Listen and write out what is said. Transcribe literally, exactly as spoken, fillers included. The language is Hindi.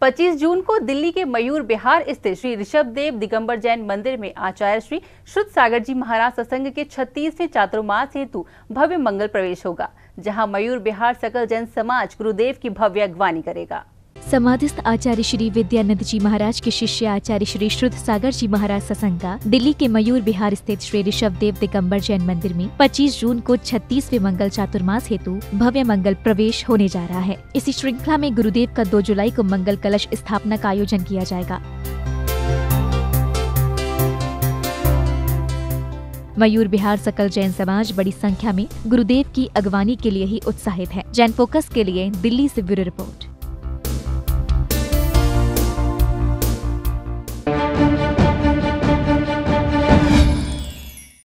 पच्चीस जून को दिल्ली के मयूर विहार स्थित श्री ऋषभदेव दिगंबर जैन मंदिर में आचार्य श्री शुद्ध सागर जी महाराज सत्संग के छत्तीसवें चातुर्मास हेतु भव्य मंगल प्रवेश होगा, जहां मयूर विहार सकल जैन समाज गुरुदेव की भव्य अगवानी करेगा। समाधिस्थ आचार्य श्री विद्यानंद जी महाराज के शिष्य आचार्य श्री शुद्ध सागर जी महाराज सत्संग का दिल्ली के मयूर विहार स्थित श्री ऋषभदेव दिगंबर जैन मंदिर में पच्चीस जून को छत्तीसवें मंगल चातुर्मास हेतु भव्य मंगल प्रवेश होने जा रहा है। इसी श्रृंखला में गुरुदेव का दो जुलाई को मंगल कलश स्थापना का आयोजन किया जाएगा। मयूर विहार सकल जैन समाज बड़ी संख्या में गुरुदेव की अगवानी के लिए ही उत्साहित है। जैन फोकस के लिए दिल्ली से ब्यूरो रिपोर्ट।